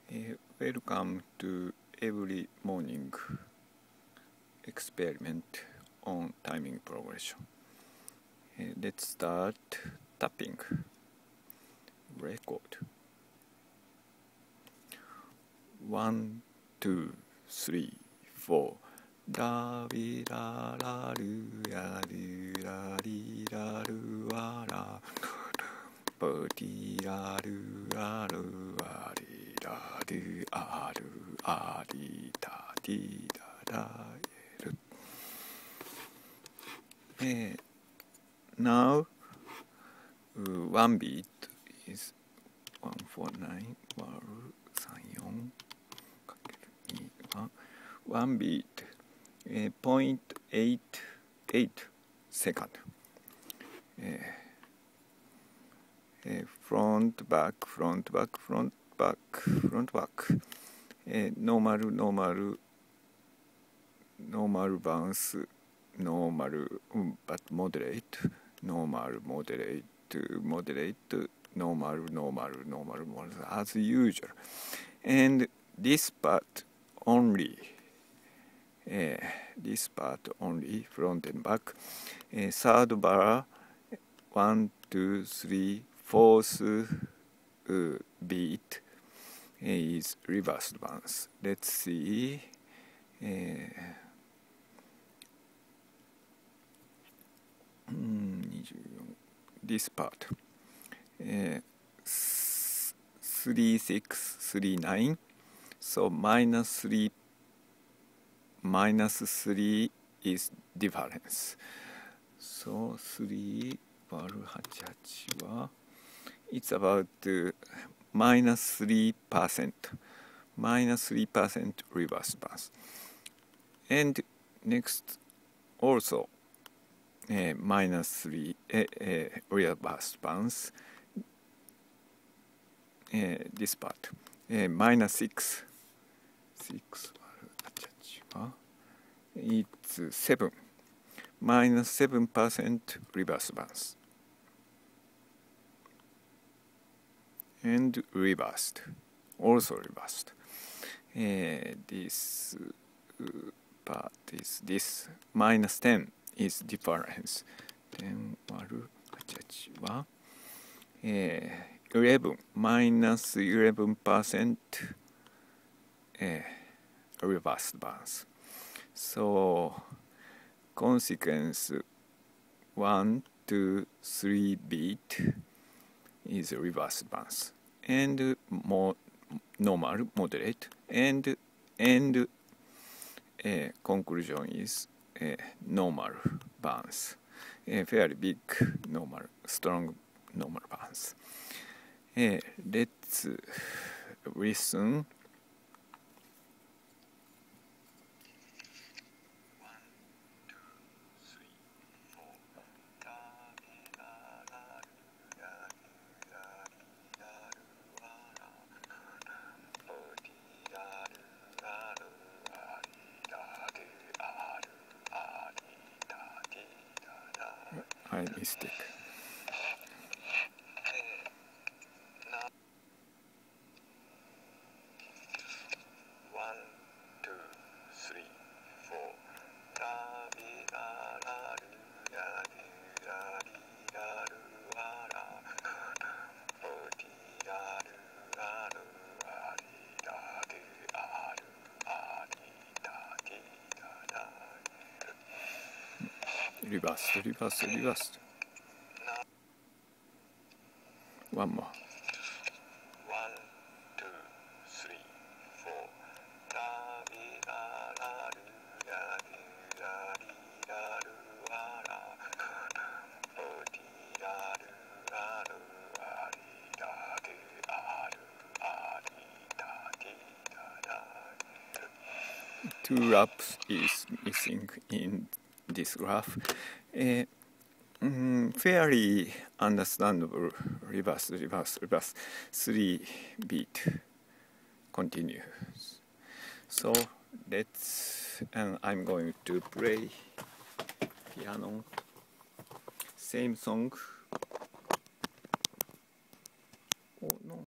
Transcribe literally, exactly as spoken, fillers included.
Uh, welcome to every morning experiment on timing progression. Uh, let's start tapping record. One, two, three, four. La vi la la lu ya lu la li la lu wa la. Bo di la lu la lu wa di la lu a lu a di da di da da lu. Uh, now uh, one beat is one four nine one three fourかけるには one beat uh, zero point eight eight second. Uh, uh, front back front back front back front back. Uh, normal normal normal bounce normal um, but moderate normal moderate moderate normal normal normal normal as usual, and this part only uh, this part only front and back. Uh, third bar one two three fourth uh, beat uh, is reverse bounce. Let's see. Uh, this part uh, three six three nine, so minus three minus three is difference, so three割るはちじゅうはちは it's about uh, minus three percent minus three percent reverse bounce, and next also Uh, minus three uh, uh, reverse bounce. Uh, this part uh, minus six six it's seven minus seven percent reverse bounce and reversed, also reversed. Uh, this uh, part is this minus ten is difference. ten 割るはちじゅうはちは、えー、eleven minus eleven percent、えー、reverse bounce. So consequence one two three beat is reverse bounce, and more normal moderate, and and uh, conclusion is Uh, normal bounce, a fairly big normal, strong normal bounce. Uh, let's listen. I mistake. One, two, three, four. La vi la la lu ya lu la li la lu wa la. Bo di la lu la lu wa li la lu a lu a li da di da da. Reverse, reverse, reverse. One more. One, two, three, four. La vi la la lu ya lu la li la lu wa la. Bo di la lu la lu wa li la lu a lu a li da di da da. Two raps is missing in this graph. Uh, mm, fairly understandable reverse, reverse, reverse, three beat continues. So let's, and I'm going to play piano, same song. Oh no.